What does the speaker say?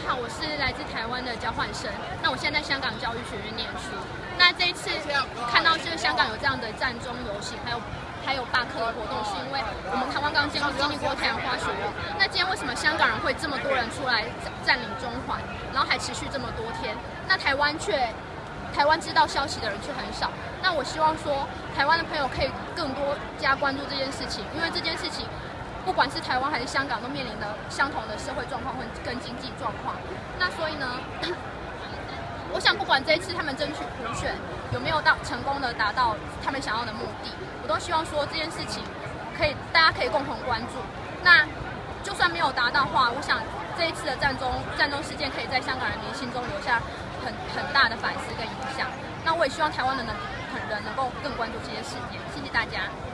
好，我是来自台湾的交换生。那我现在在香港教育学院念书。那这一次看到这个香港有这样的战中游行，还有罢课的活动，是因为我们台湾刚经历过太阳花学运。那今天为什么香港人会这么多人出来占领中环，然后还持续这么多天？那台湾知道消息的人却很少。那我希望说，台湾的朋友可以更多加关注这件事情，因为这件事情不管是台湾还是香港，都面临着相同的社会状况跟经济状况。那所以呢，我想不管这一次他们争取普选有没有成功的达到他们想要的目的，我都希望说这件事情大家可以共同关注。那就算没有达到的话，我想这一次的战中事件可以在香港人民心中留下很大的反思跟影响。那我也希望台湾的人能够更关注这些事件。谢谢大家。